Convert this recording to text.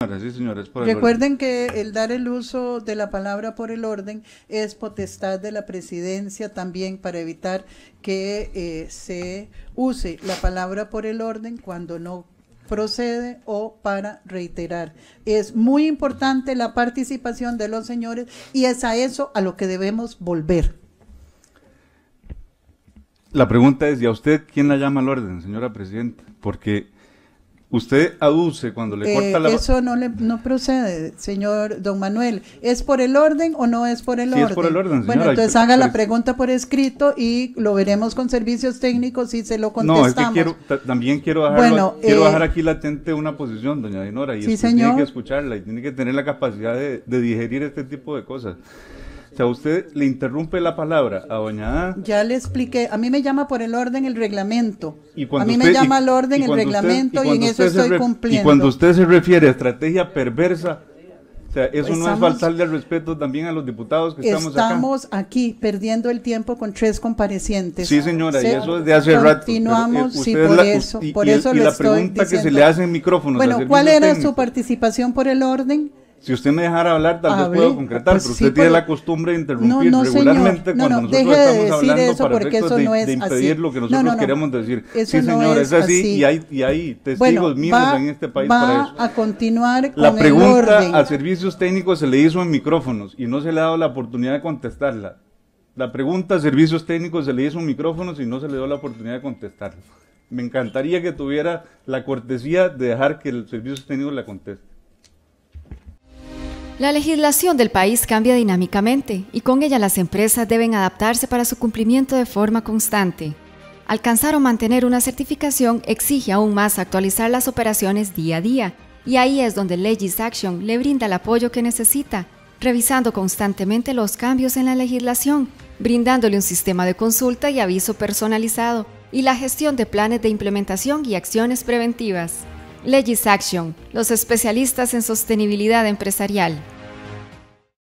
sí señora, es por el orden. Recuerden que el dar el uso de la palabra por el orden es potestad de la presidencia también para evitar que se use la palabra por el orden cuando no procede o para reiterar. Es muy importante la participación de los señores y es a eso a lo que debemos volver. La pregunta es, ¿y a usted quién la llama al orden, señora presidenta? Porque usted aduce cuando le corta la... Eso no procede, señor don Manuel. ¿Es por el orden o no es por el orden? Sí, es por el orden, señora. Bueno, entonces haga la pregunta por escrito y lo veremos con servicios técnicos y se lo contestamos. No, es que también quiero dejar aquí latente una posición, doña Dinora, y sí, usted señor. tiene que escucharla y tiene que tener la capacidad de digerir este tipo de cosas. O sea, usted le interrumpe la palabra a doña A. Ya le expliqué, a mí me llama por el orden el reglamento. A mí me llama al orden el reglamento y en eso estoy cumpliendo. Y cuando usted se refiere a estrategia perversa, o sea, eso no es faltarle al respeto también a los diputados que estamos acá. Estamos aquí perdiendo el tiempo con 3 comparecientes. Sí, señora, y eso es de hace rato. Continuamos, sí, por eso le estoy diciendo. Y la pregunta que se le hace en micrófono. Bueno, ¿cuál era su participación por el orden? Si usted me dejara hablar, tal vez puedo concretar, pues pero usted tiene la costumbre de interrumpir regularmente cuando nosotros estamos hablando para efectos de impedir lo que nosotros queremos decir. Eso sí, señora, es así y hay testigos míos en este país para eso. A continuar con la pregunta el orden. a servicios técnicos se le hizo en micrófonos y no se le ha dado la oportunidad de contestarla. La pregunta a servicios técnicos se le hizo en micrófonos y no se le dio la oportunidad de contestarla. Me encantaría que tuviera la cortesía de dejar que el servicios técnicos la conteste. La legislación del país cambia dinámicamente y con ella las empresas deben adaptarse para su cumplimiento de forma constante. Alcanzar o mantener una certificación exige aún más actualizar las operaciones día a día y ahí es donde LegisAction le brinda el apoyo que necesita, revisando constantemente los cambios en la legislación, brindándole un sistema de consulta y aviso personalizado y la gestión de planes de implementación y acciones preventivas. LegisAction, los especialistas en sostenibilidad empresarial.